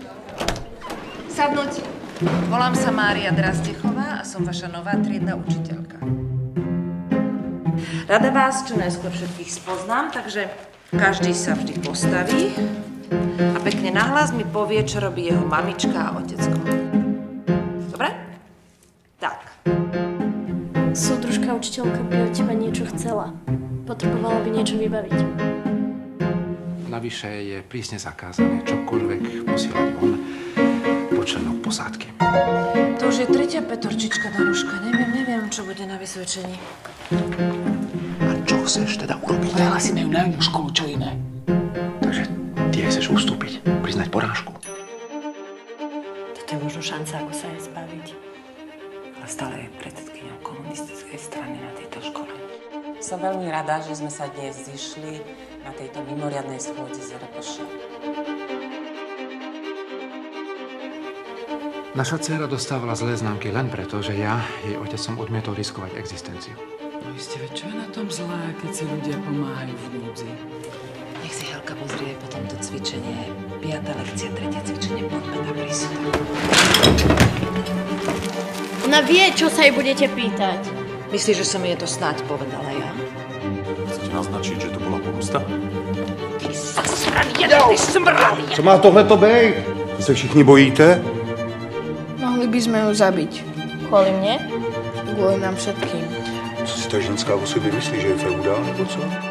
Sadnúť. Volám sa Mária Drazdechová a som vaša nová triedna učiteľka. Rada vás čo najskôr všetkých spoznám, takže každý sa vždy postaví a pekne nahlas mi povie, čo robí jeho mamička a otecko. Dobre? Tak. Súdružka učiteľka by od teba niečo chcela. Potrebovala by niečo vybaviť. Navyše je prísne zakázané čokoľvek posielať von po členok posádky. To už je tretia petorčička, Danuška. Neviem, čo bude na vysvedčení. A čo chceš teda urobiť? Dala si majú najmä školu, čo iné. Takže ty chceš ustúpiť, priznať porážku. Toto je možno šanca, ako sa jej zbaviť. Ale stále je predsedkyňou komunistickej strany na tejto škole. Som veľmi rada, že sme sa dnes zišli na tejto mimoriadnej schôdzi z RPŠ. Naša dcéra dostávala zlé známky len preto, že ja, jej otec, som odmietol riskovať existenciu. No isté, veď čo je na tom zlé, keď si ľudia pomáhajú v núdzi? Nech si Helka pozrie potom to cvičenie. 5. lekcia, 3. cvičenie, poďme na prísudok. Ona vie, čo sa jej budete pýtať. Myslíš, že som jej to snáď povedala ja? Chcete naznačiť, že to bola pomsta? Ty zasraný jeden, ty smrad! Co má tohleto bejt? Vy se všichni bojíte? Mohli by sme ju zabiť. Kvôli mne? Kvôli nám všetkým. Co si ta ženská o sobě myslí, že je feudál nebo co?